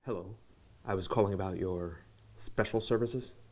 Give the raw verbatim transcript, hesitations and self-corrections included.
Hello. I was calling about your special services.